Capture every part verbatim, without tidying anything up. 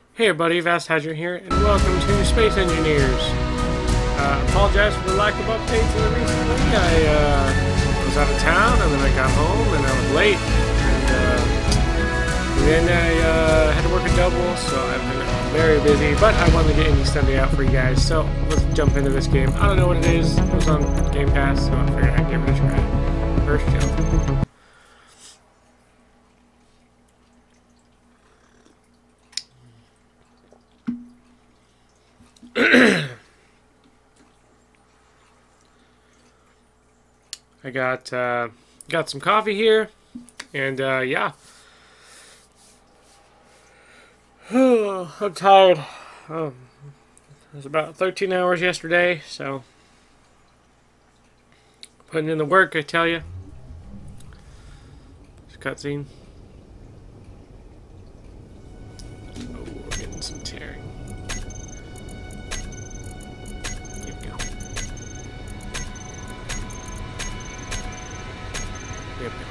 Hey everybody, Vast Hadron here, and welcome to Space Engineers. Uh, apologize for the lack of updates in the recently. I uh, was out of town, and then I got home, and I was late, and, uh, and then I uh, had to work a double, so I've been very busy, but I wanted to get Indie Sunday out for you guys, so let's jump into this game. I don't know what it is. It was on Game Pass, so I figured I'd give it a try. First jump. I got uh, got some coffee here, and uh, yeah, I'm tired. Um, it was about thirteen hours yesterday, so putting in the work, I tell you. It's a cutscene. Oh, we're getting some tearing. Here we go. There we go.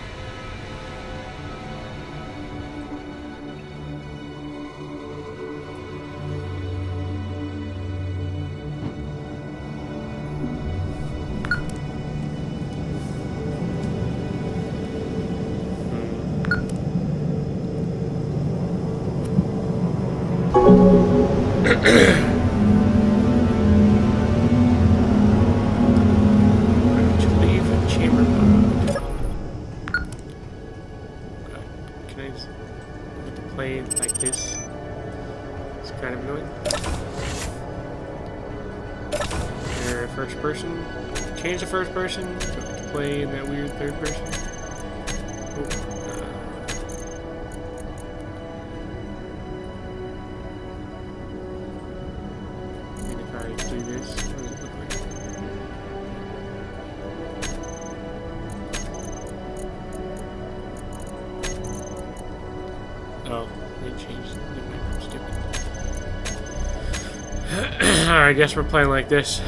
Like this. It's kind of annoying. Or first person. Change the first person. Don't have to play in that weird third person. Oh, uh, and if I do this, what does it look like? Oh, they changed it. Stupid. Alright, I guess we're playing like this.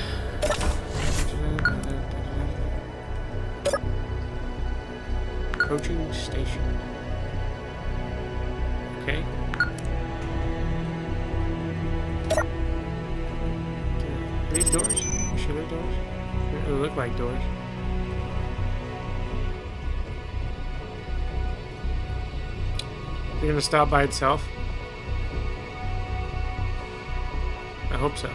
Approaching station. Okay. Are these doors? Are you sure they're doors? They look like doors. Is it gonna stop by itself? I hope so.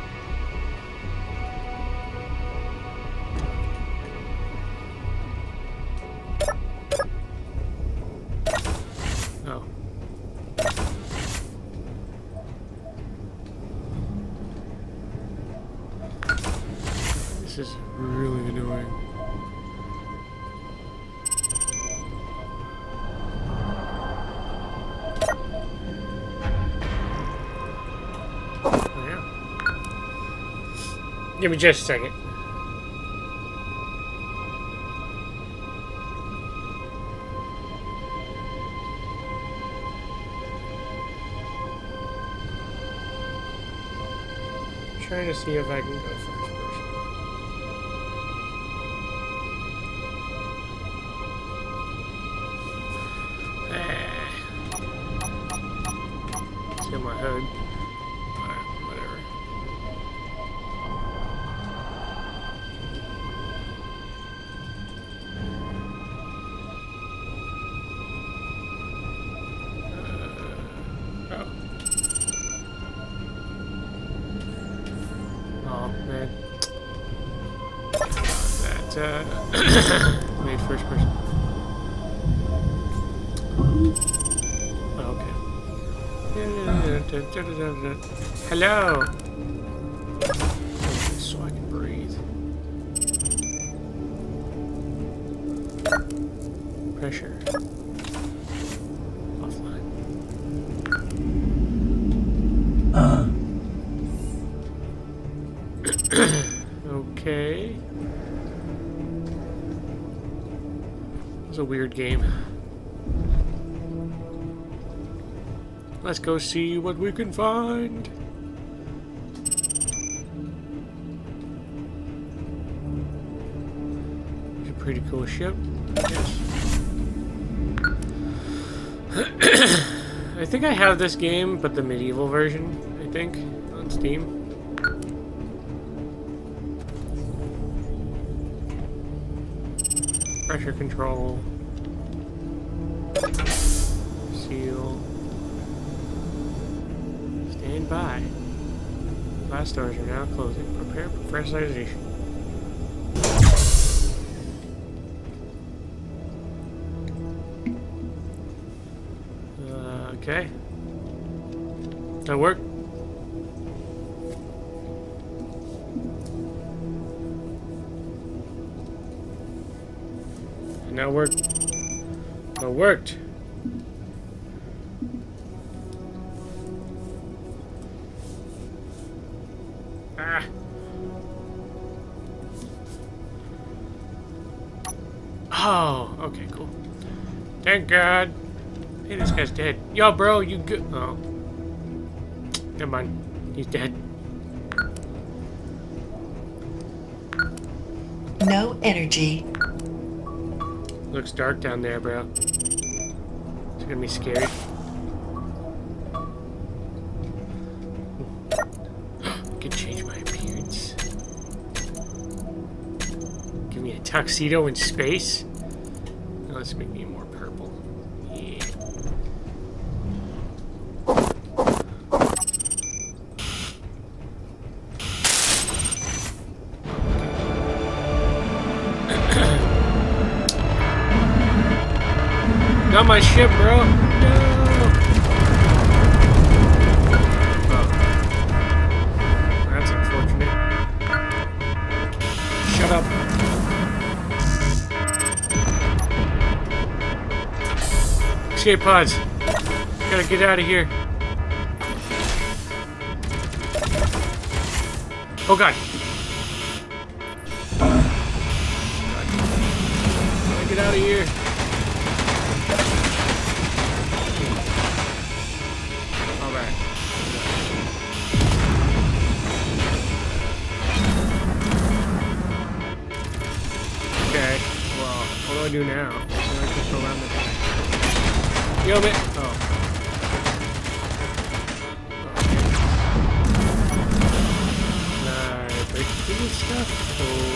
Oh. This is really annoying. Give me just a second. I'm trying to see if I can go first person. Ah. See my hood. Alright, whatever. Uh, made first person. Oh, okay. Hello. So I can breathe. Pressure. Offline. Uh. Okay. It's a weird game. Let's go see what we can find. It's a pretty cool ship, I guess. I think I have this game, but the medieval version, I think, on Steam. Pressure control. Seal. Stand by. Glass doors are now closing. Prepare for pressurization. Uh, okay. That work? Now worked. It worked. Ah. Oh, okay, cool. Thank God. Hey, this guy's dead. Yo, bro, you good? Oh. Never mind. He's dead. No energy. Looks dark down there, bro. It's gonna be scary. I can change my appearance. Give me a tuxedo in space. Now let's make me more purple. Yeah. Not my ship, bro. No. Oh. That's unfortunate. Shut up. Escape pods. Gotta get out of here. Oh god. Gotta get out of here. What do I do now? How do I control around the... Yo, man! Oh. Can I break through this stuff?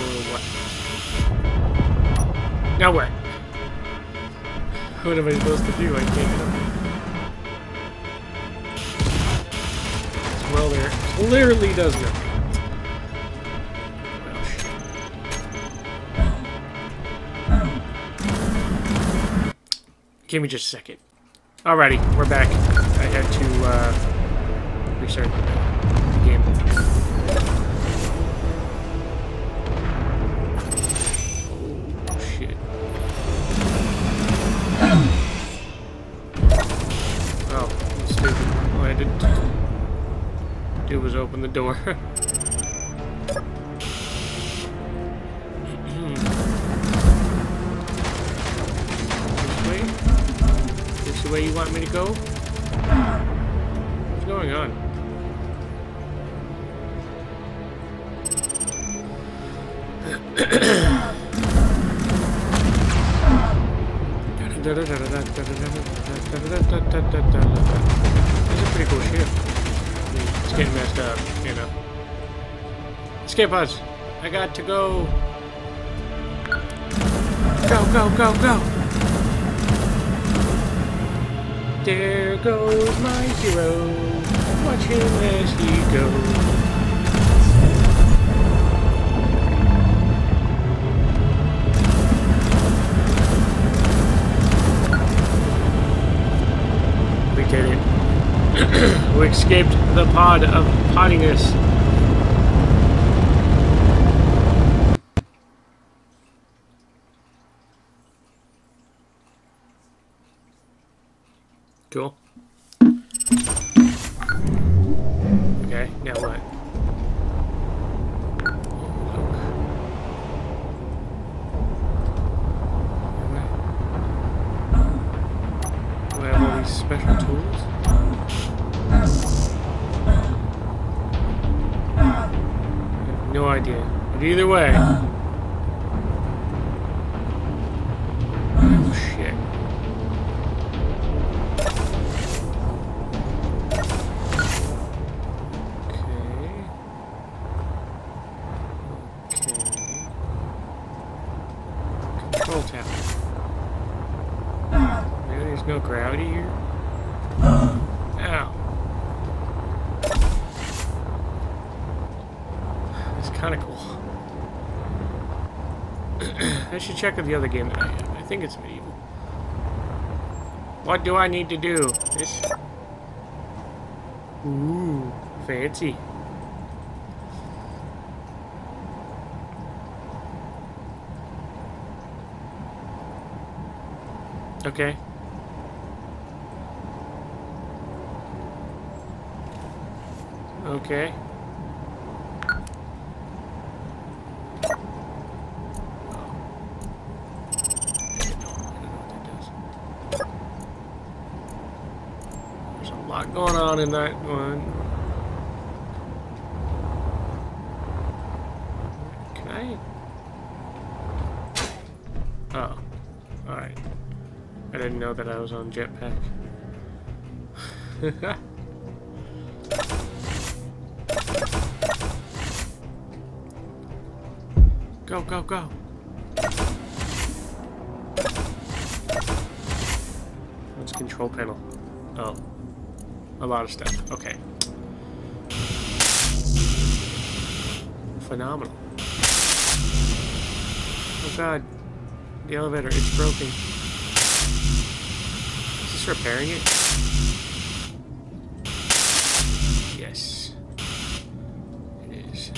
Or what? Now where? What am I supposed to do? I can't get up. Well, there. It literally does nothing. Give me just a second. Alrighty, we're back. I had to uh, restart the game. Oh shit! Oh, I'm stupid. All I did do was open the door. The way you want me to go? What's going on? This is a pretty cool ship. It's getting messed up, you know. Escape pods. I got to go. Go, go, go, go. There goes my hero. Watch him as he goes. We did it. We escaped the pod of pottiness. Cool. Okay, now what? Do I have all these special tools? I have no idea. But either way. Oh shit. kind of cool. I should check out the other game that I have. I think it's Medieval. What do I need to do? This. Ooh, fancy. Okay. Okay. Going on in that one. Can I? Oh. Alright. I didn't know that I was on jetpack. Go, go, go. What's control panel? Oh. A lot of stuff. Okay. Phenomenal. Oh god. The elevator, it's broken. Is this repairing it? Yes. It is.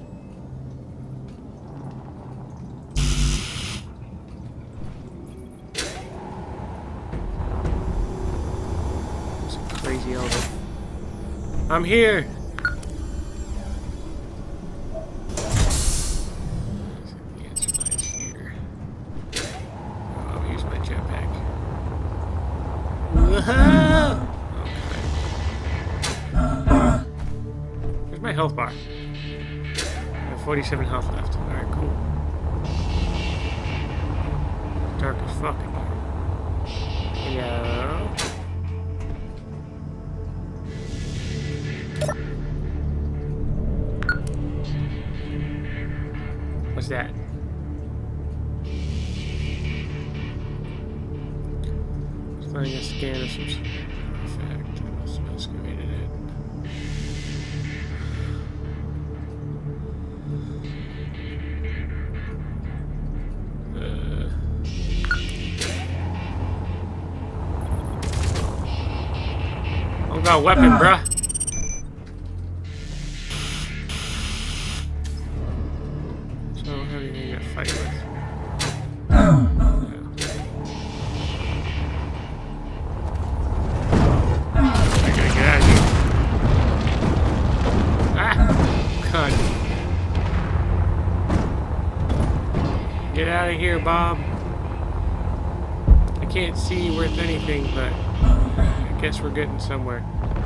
Crazy elevator. I'm here. The answer lies here. Oh, I'll use my jetpack. Okay. Where's my health bar? I have forty-seven health left. All right, cool. Dark as fuck in here. Hello. What's that? It's finding a scan of some artifact. I must have excavated it. Uh. Oh, got a weapon, bruh. Fight with. Yeah. I gotta get out of here. Ah! God. Get out of here, Bob. I can't see worth anything, but I guess we're getting somewhere.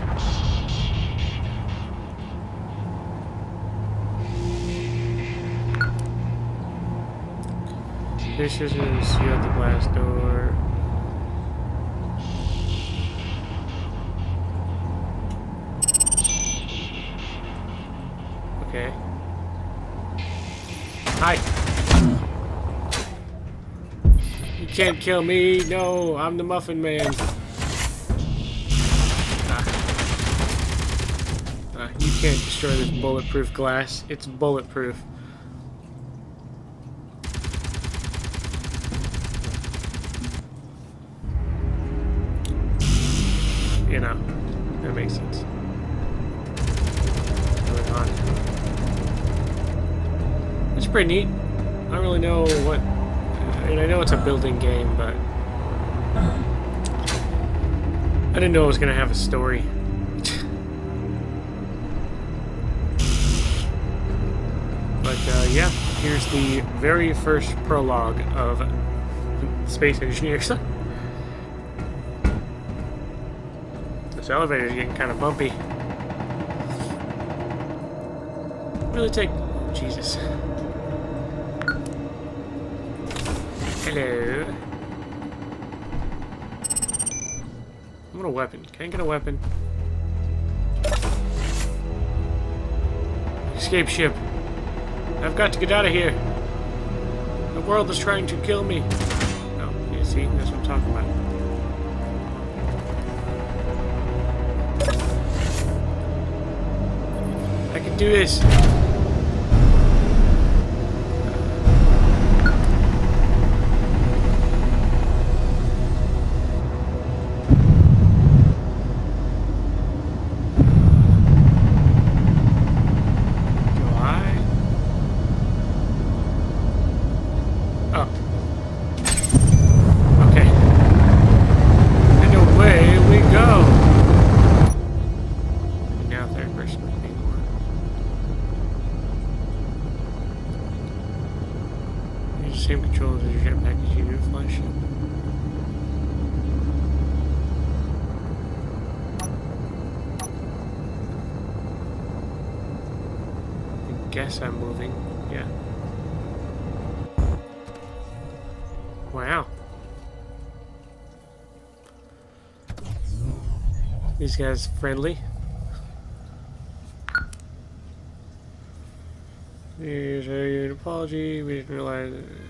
This is you at the glass door. Okay. Hi. You can't kill me. No, I'm the Muffin Man. Ah. Ah, you can't destroy this bulletproof glass. It's bulletproof. You know, that makes sense. Going on. It's pretty neat. I don't really know what. I mean, I know it's a building game, but I didn't know it was gonna have a story. But uh, yeah, here's the very first prologue of Space Engineers. This elevator is getting kind of bumpy. Really take... Jesus. Hello. I want a weapon. Can I get a weapon? Escape ship. I've got to get out of here. The world is trying to kill me. Oh, yeah, see? That's what I'm talking about. I can do this. person anymore. Use the same controls as your jetpack as you do fly ship. I guess I'm moving. Yeah. Wow. These guys friendly. Here's an apology. We didn't realize.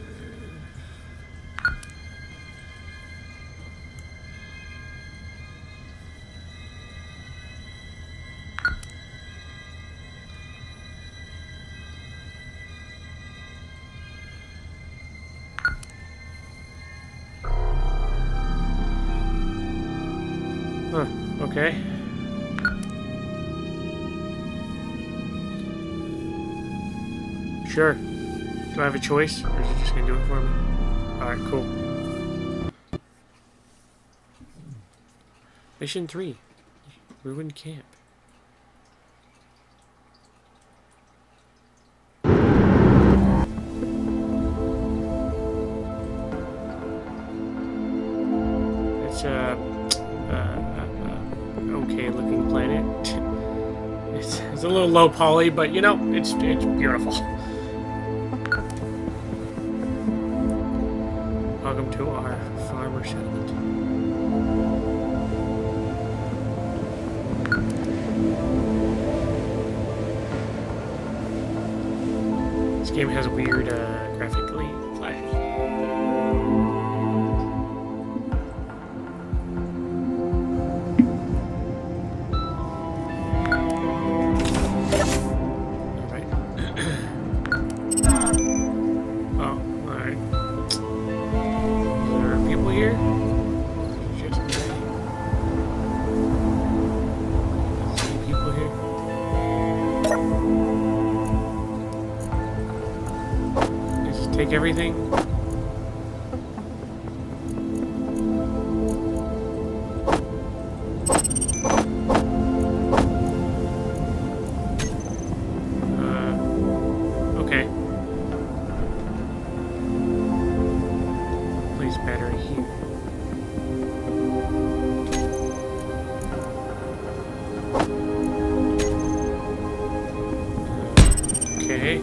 Huh, okay. Sure. Do I have a choice? Or is it just gonna do it for me? Alright, cool. Mission three. Ruined camp. It's a uh, uh, uh, okay looking planet. It's, it's a little low poly, but you know, it's it's beautiful. Welcome to our farmer settlement. This game has a weird uh, graphically flash. Take everything. Uh, okay. Place battery here. Okay.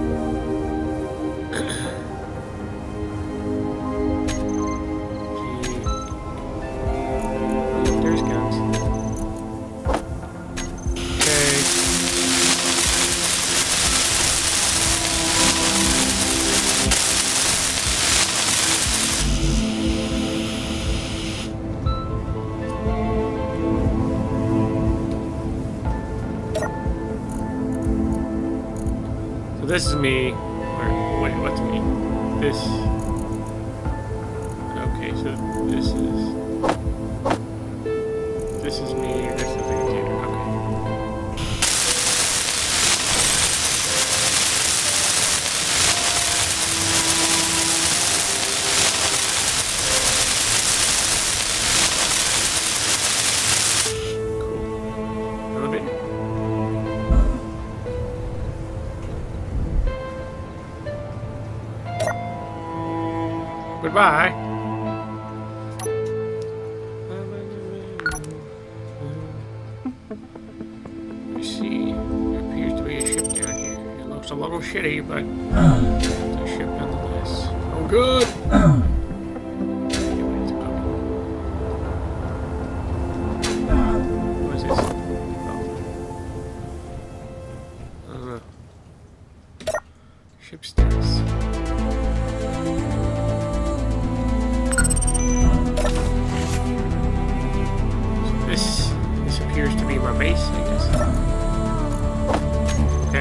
This is me, or wait, what's me? This. Okay, so this is. This is me, this is the container. Okay. Cool. Elevator. Goodbye. I see. There appears to be a ship down here. It looks a little shitty, but it's a ship nonetheless. Oh, good. What is this? Oh. I don't know. Ship status. This, this appears to be my base, I guess. Okay.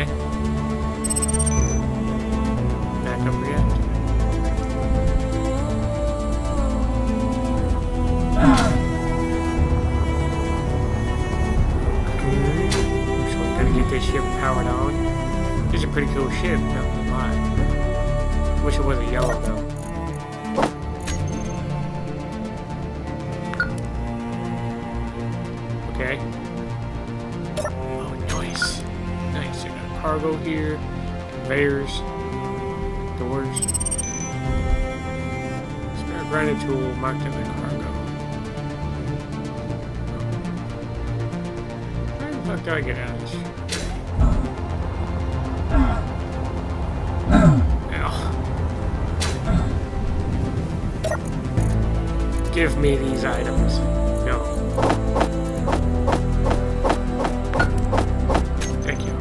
Backup reactor. Okay. So I'm gonna get this ship powered on. This is a pretty cool ship, not gonna lie. Wish it wasn't yellow though. Okay. Oh, cargo here. Conveyors. Doors. Spare grinding tool marked in the cargo. Where the fuck do I get out of this shit? Ow. Give me these items. No. Thank you.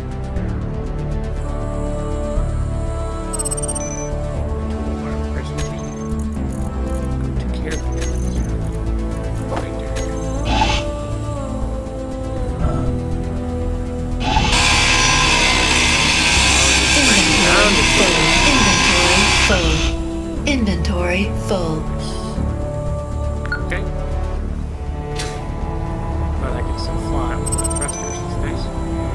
Take care of it. Right there. Inventory full. Inventory full. Okay. But I can still fly with the thrusters. It's nice.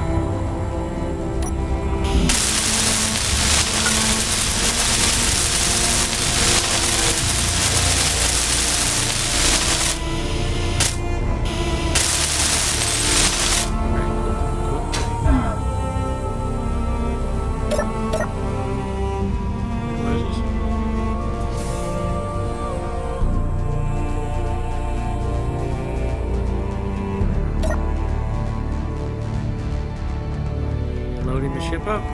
Loading the ship up.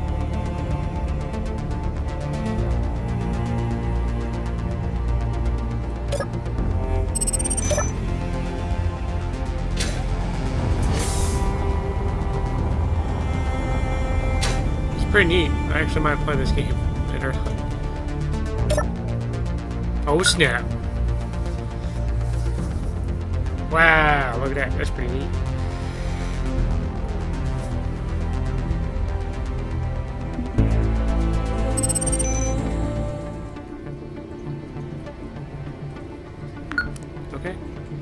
It's pretty neat. I actually might play this game later. Oh snap. Wow, look at that. That's pretty neat. Okay.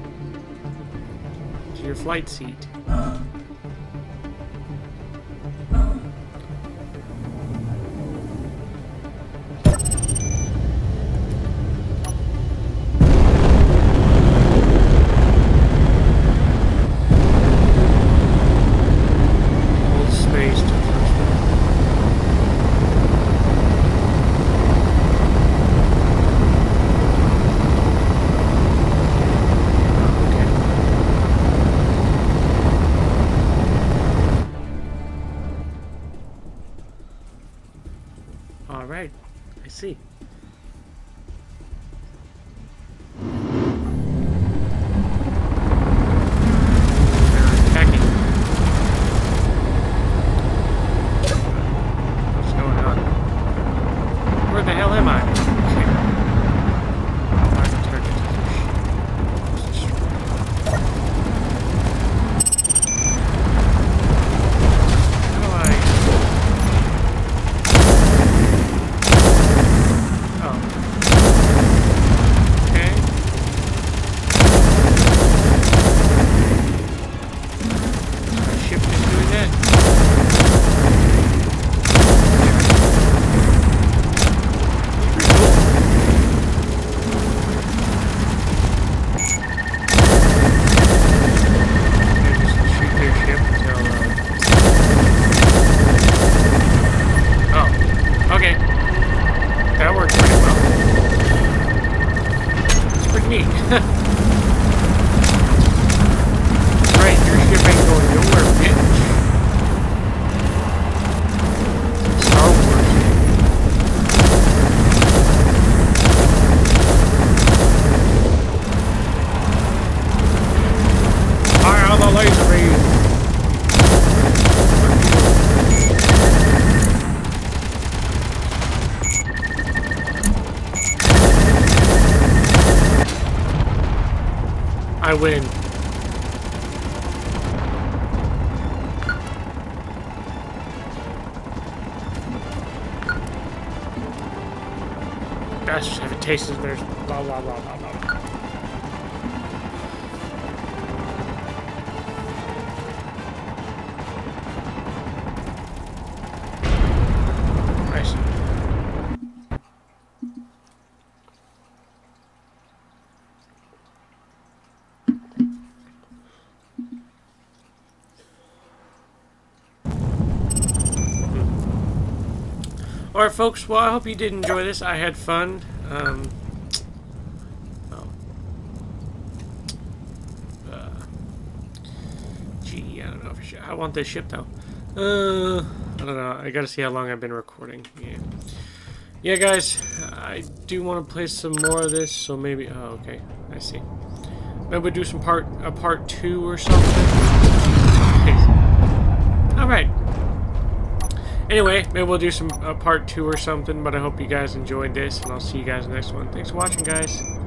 To your flight seat. Hold space to first. All right, I see. They're attacking. What's going on? Where the hell am I? Okay. Target, target, How do I? Oh. Okay. My ship is doing that. Just shoot their ship until. Uh... Oh. Okay. That worked pretty well. It's pretty neat. Right, your ship ain't going nowhere, bitch. Star Wars. Fire on the laser beam. I win. Gosh, have a taste of their blah blah blah blah blah. Nice. Alright, folks, well, I hope you did enjoy this. I had fun. Um, oh. Uh, gee, I don't know if I should. I want this ship, though. Uh, I don't know. I gotta see how long I've been recording. Yeah. Yeah, guys, I do want to play some more of this, so maybe... Oh, okay. I see. Maybe we'll do some part... a part two or something. Alright. Anyway, maybe we'll do some uh, part two or something, but I hope you guys enjoyed this, and I'll see you guys in the next one. Thanks for watching, guys.